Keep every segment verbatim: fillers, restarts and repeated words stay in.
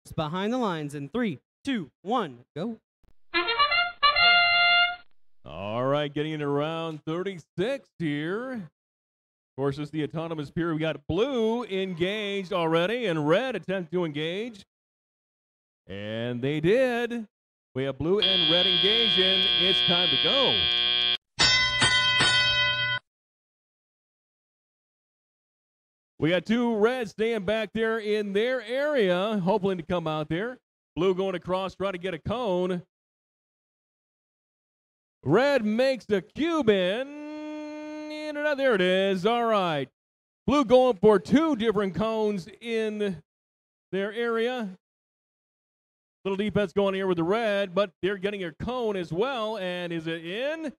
behind the lines in three, two, one, go. All right, getting into round thirty-six here. Of course, it's the autonomous period. We got blue engaged already and red attempt to engage. And they did. We have blue and red engaged, and it's time to go. We got two reds staying back there in their area, hoping to come out there. Blue going across, trying to get a cone. Red makes the cube in. in and out. There it is. All right. Blue going for two different cones in their area. Little defense going here with the red, but they're getting a cone as well. And is it in?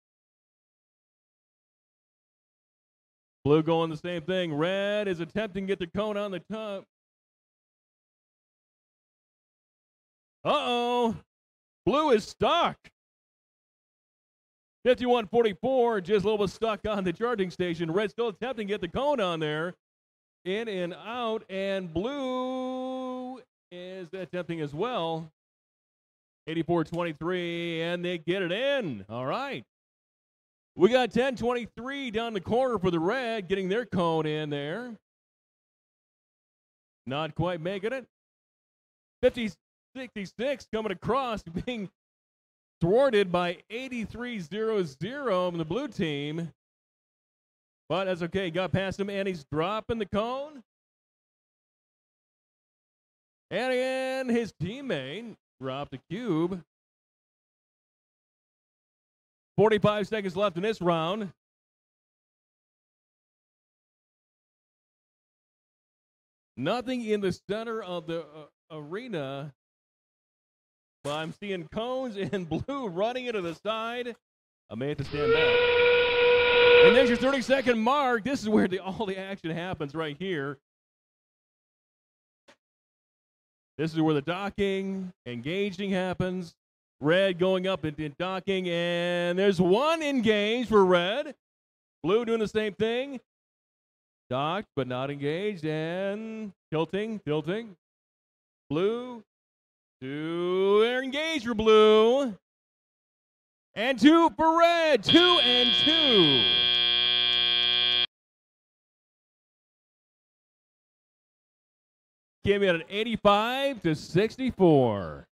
Blue going the same thing. Red is attempting to get the cone on the top. Uh-oh. Blue is stuck. fifty-one forty-four, just a little bit stuck on the charging station. Red still attempting to get the cone on there. In and out, and blue is attempting as well. eighty-four twenty-three, and they get it in. All right. We got ten twenty-three down the corner for the red, getting their cone in there. Not quite making it. fifty sixty-six coming across, being thwarted by eighty-three zero zero from the blue team. But that's okay. Got past him, and he's dropping the cone. And again, his teammate dropped the cube. forty-five seconds left in this round. Nothing in the center of the uh, arena. But I'm seeing cones in blue running into the side. I may have to stand back. And there's your thirty second mark. This is where the, all the action happens right here. This is where the docking, engaging happens. Red going up and, and docking, and there's one engaged for red. Blue doing the same thing. Docked, but not engaged, and tilting, tilting. Blue, two, they're engaged for blue. And two for red, two and two. Came in at eighty-five to sixty-four.